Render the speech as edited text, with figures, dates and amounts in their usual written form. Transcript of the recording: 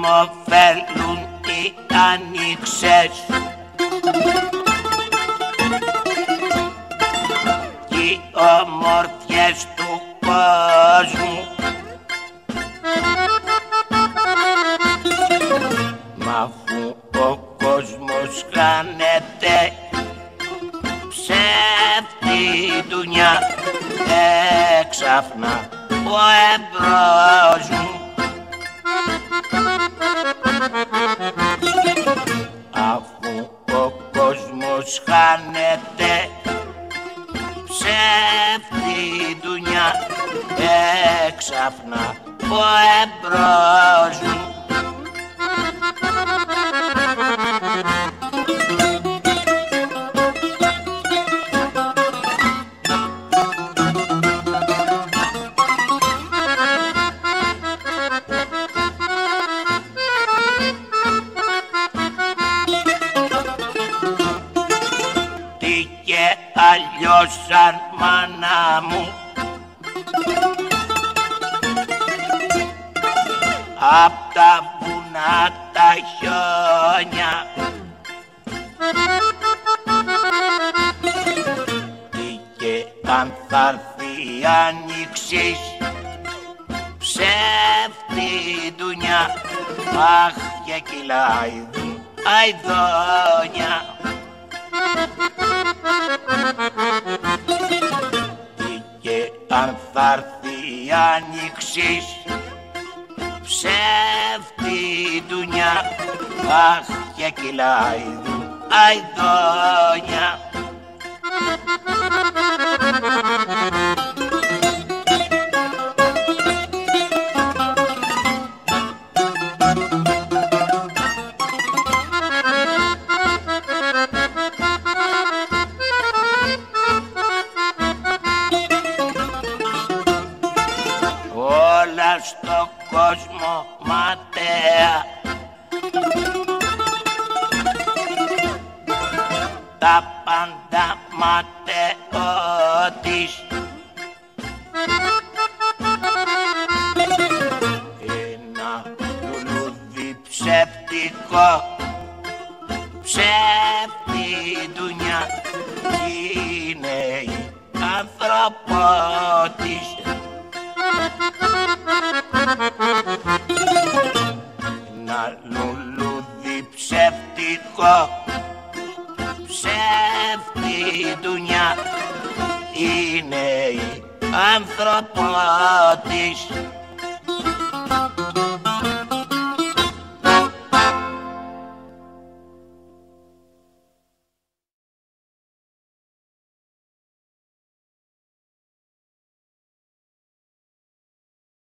ωφέλουν οι άνοιξες κι οι ομορφιές του κόσμου. Μ' αφού ο κόσμος χάνεται ψεύτη ντουνιά, έξαφνα ο εμπρός μου. Αφού ο κόσμος χάνεται ψεύτη ντουνιά, έξαφνα ο εμπρός μου. Αλλιώς σαν μάνα μου απ' τα βουνά τα χιόνια, τι και αν θα έρθει η άνοιξης ψεύτη ντουνιά, αχ και κυλάει αηδόνια. Τι και αν θα έρθει η άνοιξης ψεύτη ντουνιά, αχ και κυλάει αηδόνια. Όλα στο κόσμο ματέα, τα πάντα ματαιώτης. Ένα λουλούδι ψεύτικο, ψεύτη ντουνιά, είναι η ανθρωπότης. Ένα λουλούδι ψεύτικο, ψεύτη ντουνιά, είναι η ανθρωπότης.